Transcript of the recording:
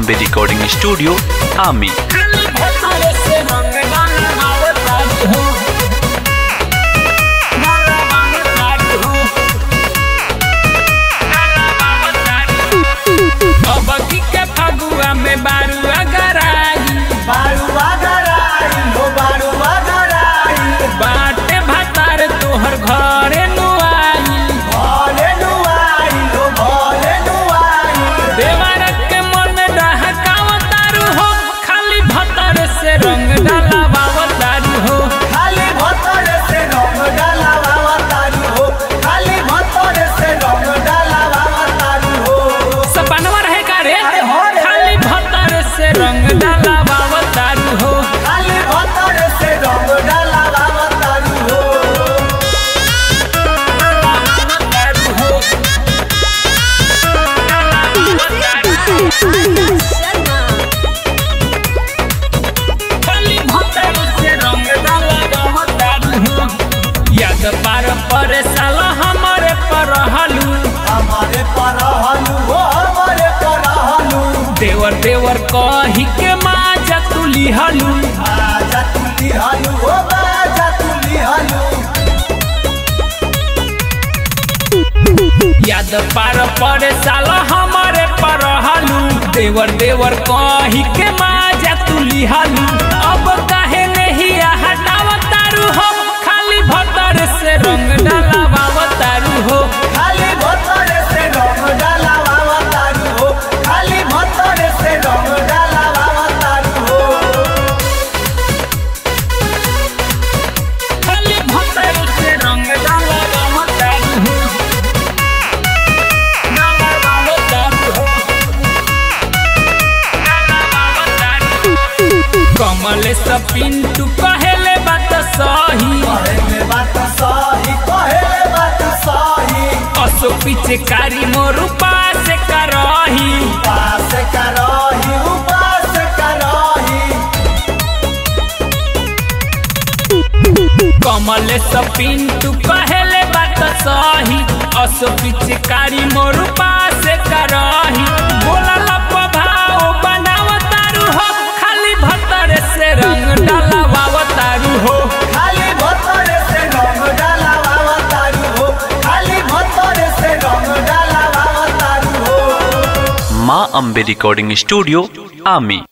Ambe recording studio आमी। पर साला हमारे पर देवर देवर कही के माजा तुली हलू याद पर साला हमारे पर देवर देवर कही के माजा तुली हलू। अब काहे नहीं हटावतारू हो खाली भतर से रंग डालावतारू हो खाली भतर से रंग डालावतारू हो खाली भतर से रंग डालावतारू हो खाली भतर से रंग डालावतारू हो कमल से पिंटू कहेले बात सही असो पीछे कारी मोरू पास करही कमल से पिंटू कहेले बात सही असो पीछे कारी मोरू पास करही बोला भाव बनावतारू हो खाली भतर से रंग डालावतारू हो खाली भतर से रंग डालावतारू हो खाली भतर से रंग डालावतारू हो। माँ अम्बे रिकॉर्डिंग स्टूडियो आमी।